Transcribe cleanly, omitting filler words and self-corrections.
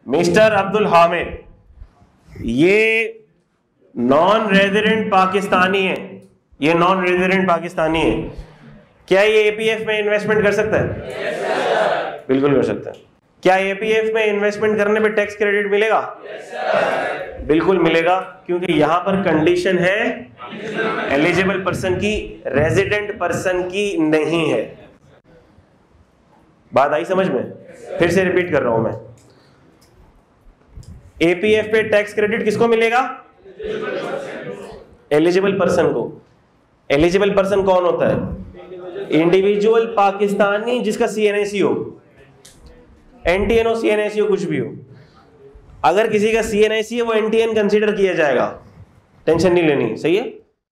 Mister Abdul Hamid, ये non resident Pakistani है, ये नॉन रेजिडेंट पाकिस्तानी है, क्या ये एपीएफ में इन्वेस्टमेंट कर सकता है? yes, बिल्कुल कर सकता है। क्या एपीएफ में इन्वेस्टमेंट करने पे टैक्स क्रेडिट मिलेगा? yes, बिल्कुल मिलेगा, क्योंकि यहां पर कंडीशन है एलिजिबल पर्सन की, रेजिडेंट पर्सन की नहीं है। बात आई समझ में? फिर से रिपीट कर रहा हूं मैं, एपीएफ पे टैक्स क्रेडिट किसको मिलेगा? एलिजिबल पर्सन को। एलिजिबल पर्सन कौन होता है? इंडिविजुअल पाकिस्तानी जिसका सीएनआईसी हो, एनटीएन हो, सीएनआईसी हो, कुछ भी हो। अगर किसी का सीएनआईसी है वो एनटीएन कंसीडर किया जाएगा, टेंशन नहीं लेनी, सही है।